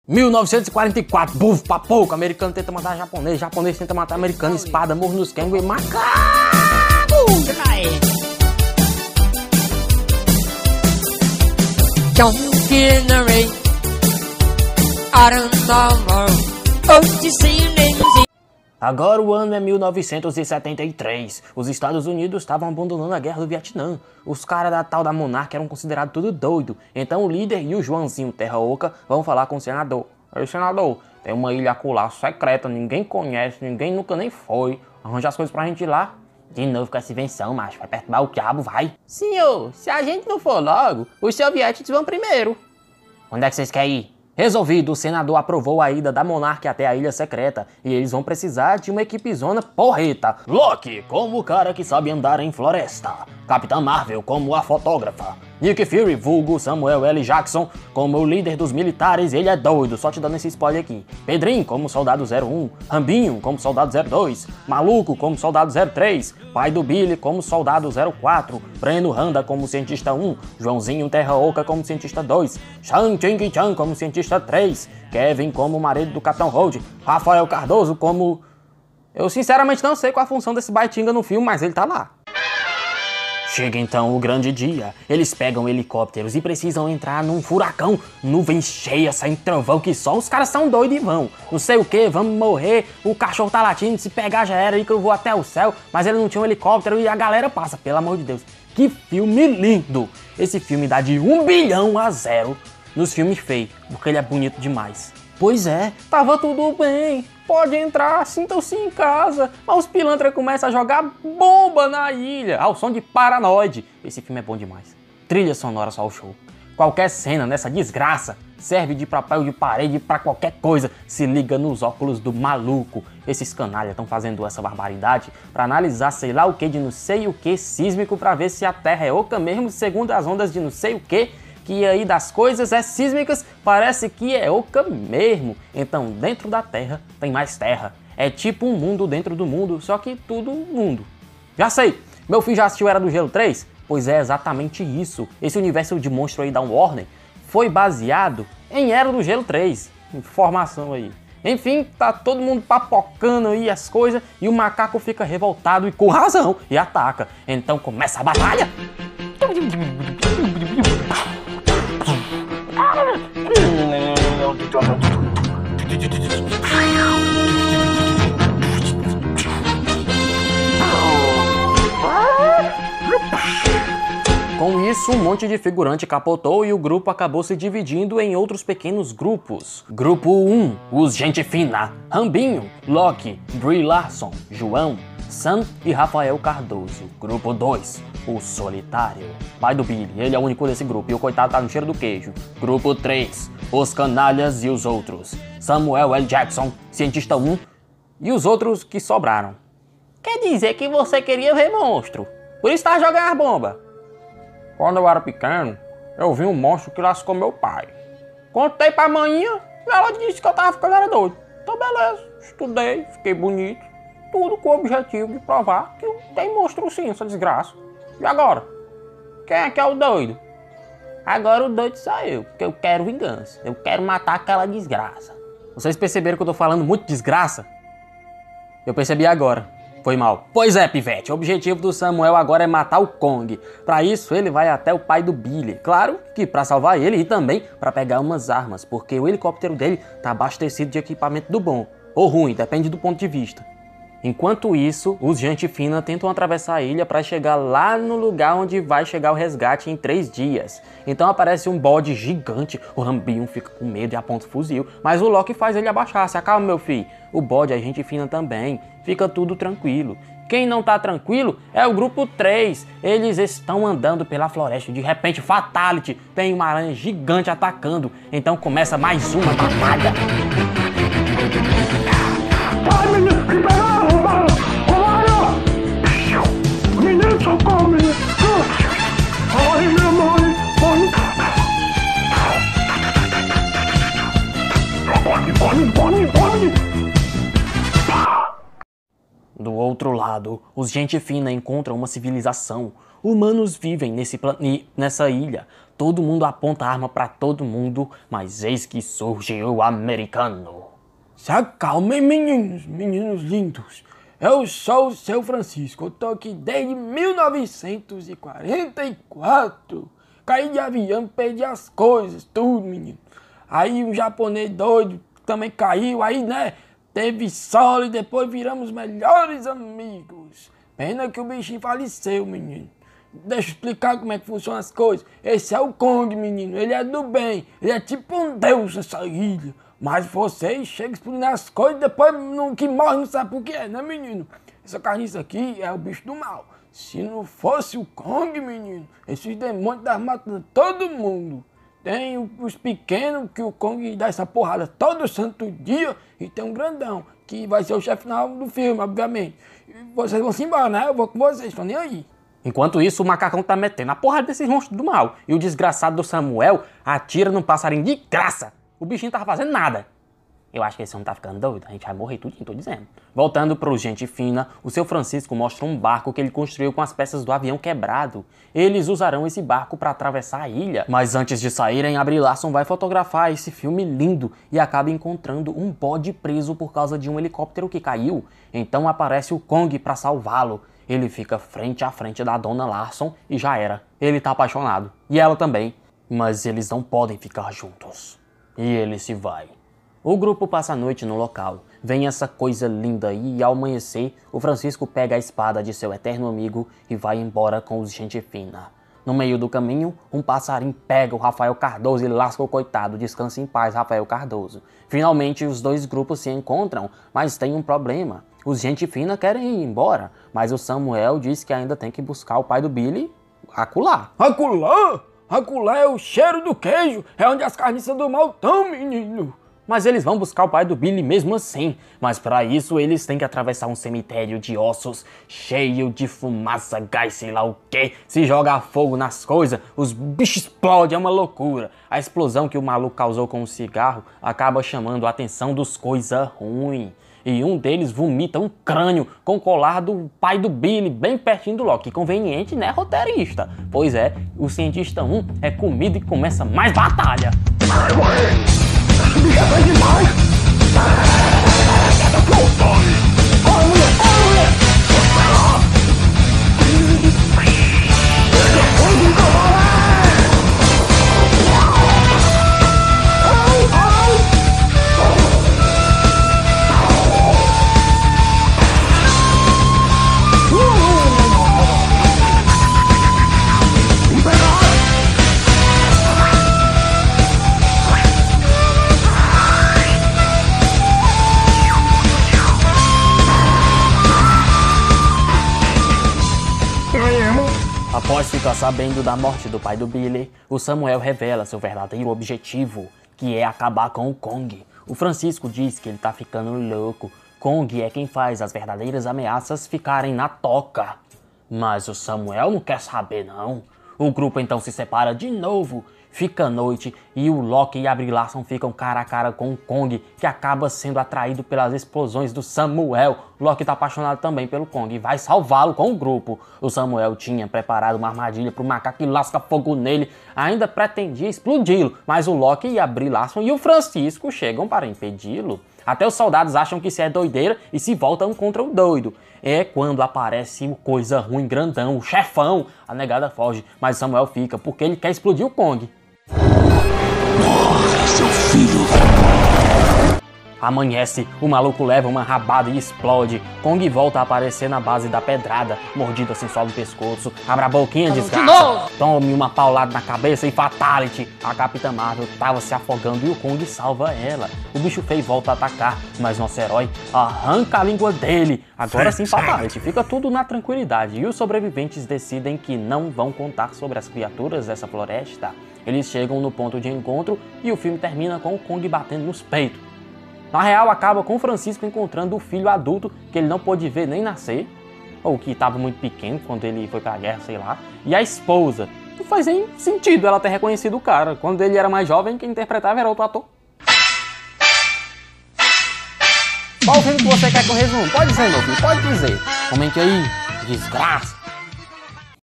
1944, buf, pra pouco, americano tenta matar japonês, japonês tenta matar americano, espada, morro nos Kengo e macaco! Don't get in the rain. I don't know. Oh, to see you names. Agora o ano é 1973. Os Estados Unidos estavam abandonando a guerra do Vietnã. Os caras da tal da monarca eram considerados tudo doido. Então o líder e o Joãozinho Terra Oca vão falar com o senador. Ei, senador, tem uma ilha acolá secreta, ninguém conhece, ninguém nunca nem foi. Arranja as coisas pra gente ir lá. De novo com essa invenção, macho. Vai perturbar o diabo, vai. Senhor, se a gente não for logo, os sovietes vão primeiro. Onde é que vocês querem ir? Resolvido, o senador aprovou a ida da monarca até a ilha secreta e eles vão precisar de uma equipezona porreta. Loki como o cara que sabe andar em floresta. Capitã Marvel como a fotógrafa. Nick Fury, vulgo Samuel L. Jackson, como o líder dos militares, ele é doido, só te dando esse spoiler aqui. Pedrinho como soldado 01, Rambinho como soldado 02, Maluco como soldado 03, pai do Billy como soldado 04, Breno Randa como cientista 1, Joãozinho Terra Oca como cientista 2, Shang Ching Chan como cientista 3, Kevin como marido do Capitão Holt, Rafael Cardoso como... Eu sinceramente não sei qual a função desse Baitinga no filme, mas ele tá lá. Chega então o grande dia, eles pegam helicópteros e precisam entrar num furacão, nuvem cheia, sem trovão que só, os caras são doidos e vão, não sei o que, vamos morrer, o cachorro tá latindo, se pegar já era, aí que eu vou até o céu, mas ele não tinha um helicóptero e a galera passa, pelo amor de Deus. Que filme lindo! Esse filme dá de 1 bilhão a 0 nos filmes feios, porque ele é bonito demais. Pois é, tava tudo bem, pode entrar, sintam-se em casa, mas os pilantras começam a jogar bomba na ilha, ao som de Paranoide. Esse filme é bom demais. Trilha sonora só o show. Qualquer cena nessa desgraça serve de papel de parede pra qualquer coisa. Se liga nos óculos do maluco. Esses canalhas estão fazendo essa barbaridade pra analisar sei lá o que de não sei o que sísmico pra ver se a Terra é oca mesmo segundo as ondas de não sei o que aí das coisas é sísmicas, parece que é oca mesmo. Então dentro da Terra tem mais terra. É tipo um mundo dentro do mundo, só que tudo mundo. Já sei, meu filho já assistiu Era do Gelo 3? Pois é exatamente isso. Esse universo de monstro aí da Warner foi baseado em Era do Gelo 3. Informação aí. Enfim, tá todo mundo papocando aí as coisas e o macaco fica revoltado e com razão e ataca. Então começa a batalha. Com isso, um monte de figurante capotou e o grupo acabou se dividindo em outros pequenos grupos. Grupo 1, os Gente Fina, Rambinho, Loki, Brie Larson, João, Sam e Rafael Cardoso. Grupo 2, o Solitário, pai do Billy, ele é o único desse grupo e o coitado tá no cheiro do queijo. Grupo 3, os Canalhas e os outros, Samuel L. Jackson, cientista 1 e os outros que sobraram. Quer dizer que você queria ver monstro, por isso tá jogando as bombas. Quando eu era pequeno, eu vi um monstro que lascou meu pai. Contei pra manhã e ela disse que eu tava ficando era doido. Então beleza, estudei, fiquei bonito. Tudo com o objetivo de provar que tem monstro sim, essa desgraça. E agora? Quem é que é o doido? Agora o doido sou eu, porque eu quero vingança. Eu quero matar aquela desgraça. Vocês perceberam que eu tô falando muito desgraça? Eu percebi agora. Foi mal. Pois é, pivete, o objetivo do Samuel agora é matar o Kong. Pra isso, ele vai até o pai do Billy. Claro que pra salvar ele e também pra pegar umas armas, porque o helicóptero dele tá abastecido de equipamento do bom. Ou ruim, depende do ponto de vista. Enquanto isso, os Gente Fina tentam atravessar a ilha para chegar lá no lugar onde vai chegar o resgate em 3 dias. Então aparece um bode gigante, o Rambinho fica com medo e aponta o fuzil, mas o Loki faz ele abaixar. Se acalma, meu filho, o bode é Gente Fina também, fica tudo tranquilo. Quem não tá tranquilo é o grupo 3, eles estão andando pela floresta, de repente fatality, tem uma aranha gigante atacando, então começa mais uma batalha. Do outro lado, os Gente Fina encontram uma civilização. Humanos vivem nessa ilha. todo mundo aponta a arma pra todo mundo, mas eis que surge o americano. Se acalmem, meninos lindos. Eu sou o seu Francisco, eu tô aqui desde 1944. Caí de avião, perdi as coisas, tudo, menino. Aí um japonês doido também caiu, aí, né, teve solo e depois viramos melhores amigos. Pena que o bichinho faleceu, menino. Deixa eu explicar como é que funcionam as coisas. Esse é o Kong, menino, ele é do bem, ele é tipo um deus nessa ilha. Mas vocês chegam explodindo as coisas e depois que morre não sabe por que é, né, menino? Essa carniça aqui é o bicho do mal. Se não fosse o Kong, menino, esses demônios estavam matando todo mundo. Tem os pequenos, que o Kong dá essa porrada todo santo dia, e tem um grandão, que vai ser o chefe final do filme, obviamente. E vocês vão se embora, né? Eu vou com vocês, estão nem aí. Enquanto isso, o macacão tá metendo a porrada desses monstros do mal. E o desgraçado do Samuel atira num passarinho de graça. O bichinho tava fazendo nada. Eu acho que esse homem tá ficando doido. A gente vai morrer tudo, tô dizendo. Voltando pro Gente Fina, o seu Francisco mostra um barco que ele construiu com as peças do avião quebrado. Eles usarão esse barco para atravessar a ilha. Mas antes de saírem, a Brie Larson vai fotografar esse filme lindo e acaba encontrando um bode preso por causa de um helicóptero que caiu. Então aparece o Kong para salvá-lo. Ele fica frente a frente da Dona Larson e já era. Ele tá apaixonado. E ela também. Mas eles não podem ficar juntos. E ele se vai. O grupo passa a noite no local. Vem essa coisa linda e ao amanhecer, o Francisco pega a espada de seu eterno amigo e vai embora com os Gente Fina. No meio do caminho, um passarinho pega o Rafael Cardoso e lasca o coitado. Descanse em paz, Rafael Cardoso. Finalmente, os dois grupos se encontram, mas tem um problema. Os Gente Fina querem ir embora, mas o Samuel diz que ainda tem que buscar o pai do Billy acolá. Acolá? Acolá é o cheiro do queijo, é onde as carniças do mal estão, menino. Mas eles vão buscar o pai do Billy mesmo assim. Mas para isso eles têm que atravessar um cemitério de ossos cheio de fumaça, gás, sei lá o que. Se jogar fogo nas coisas, os bichos explodem, é uma loucura. A explosão que o maluco causou com o cigarro acaba chamando a atenção dos coisa ruim. E um deles vomita um crânio com o colar do pai do Billy bem pertinho do Loki. Conveniente, né, roteirista? Pois é, o cientista 1 é comido e começa mais batalha. Após ficar sabendo da morte do pai do Billy, o Samuel revela seu verdadeiro objetivo, que é acabar com o Kong. O Francisco diz que ele tá ficando louco. Kong é quem faz as verdadeiras ameaças ficarem na toca. Mas o Samuel não quer saber não. O grupo então se separa de novo. Fica a noite e o Loki e a Brie Larson ficam cara a cara com o Kong, que acaba sendo atraído pelas explosões do Samuel. O Loki tá apaixonado também pelo Kong e vai salvá-lo com o grupo. O Samuel tinha preparado uma armadilha pro macaco que lasca fogo nele, ainda pretendia explodi-lo, mas o Loki e a Brie Larson e o Francisco chegam para impedi-lo. Até os soldados acham que isso é doideira e se voltam contra o doido. É quando aparece o coisa ruim grandão, o chefão. A negada foge, mas Samuel fica porque ele quer explodir o Kong. Morre, seu filho! Amanhece, o maluco leva uma rabada e explode. Kong volta a aparecer na base da pedrada, mordido assim só no pescoço. Abre a boquinha, desgraça. Tome uma paulada na cabeça e fatality. A Capitã Marvel tava se afogando e o Kong salva ela. O bicho feio volta a atacar, mas nosso herói arranca a língua dele. Agora sim, fatality. Fica tudo na tranquilidade. E os sobreviventes decidem que não vão contar sobre as criaturas dessa floresta. Eles chegam no ponto de encontro e o filme termina com o Kong batendo nos peitos. Na real, acaba com o Francisco encontrando o filho adulto que ele não pôde ver nem nascer, ou que estava muito pequeno quando ele foi pra guerra, sei lá, e a esposa. Não faz nem sentido ela ter reconhecido o cara. Quando ele era mais jovem, quem interpretava era outro ator. Qual o filme que você quer que eu resuma? Pode dizer, meu filho, pode dizer. Comente aí, desgraça.